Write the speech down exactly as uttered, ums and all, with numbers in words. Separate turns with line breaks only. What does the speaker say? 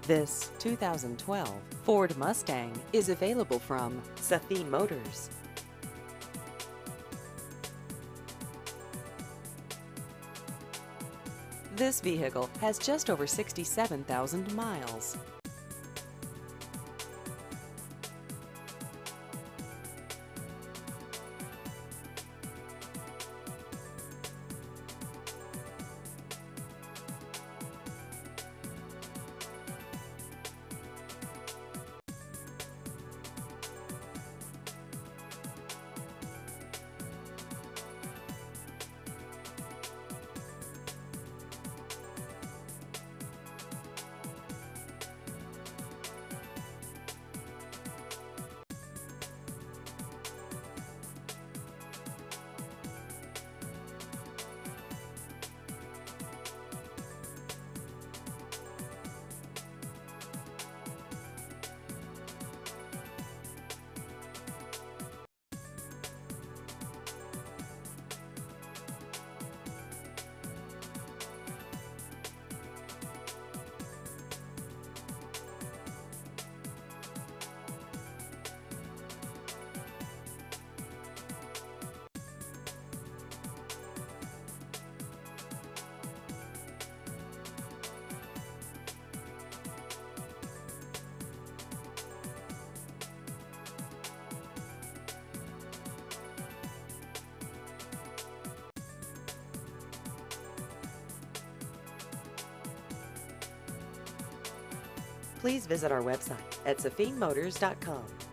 This two thousand twelve Ford Mustang is available from Safin Motors. This vehicle has just over sixty-seven thousand miles. Please visit our website at safin motors dot com.